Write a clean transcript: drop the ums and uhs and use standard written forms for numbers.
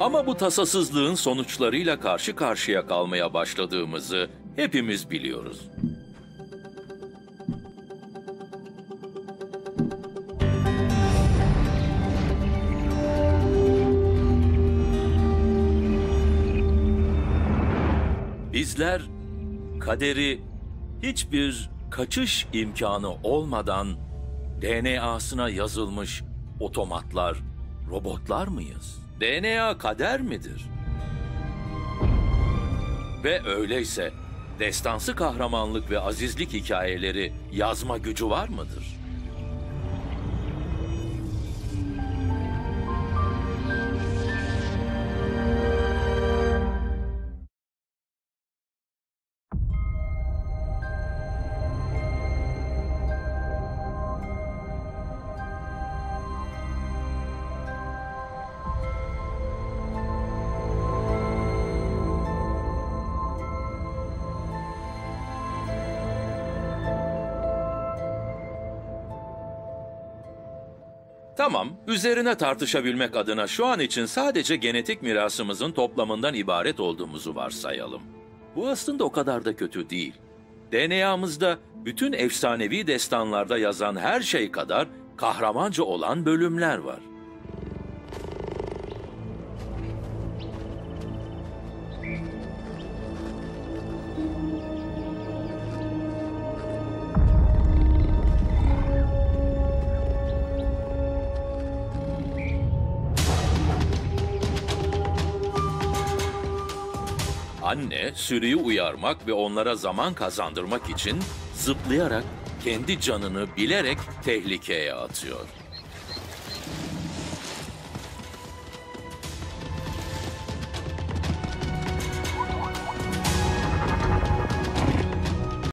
Ama bu tasasızlığın sonuçlarıyla karşı karşıya kalmaya başladığımızı hepimiz biliyoruz. Bizler kaderi hiçbir kaçış imkanı olmadan DNA'sına yazılmış otomatlar, robotlar mıyız? DNA kader midir? Ve öyleyse destansı kahramanlık ve azizlik hikayeleri yazma gücü var mıdır? Tamam, üzerine tartışabilmek adına şu an için sadece genetik mirasımızın toplamından ibaret olduğumuzu varsayalım. Bu aslında o kadar da kötü değil. DNA'mızda bütün efsanevi destanlarda yazan her şey kadar kahramanca olan bölümler var. Anne, sürüyü uyarmak ve onlara zaman kazandırmak için zıplayarak kendi canını bilerek tehlikeye atıyor.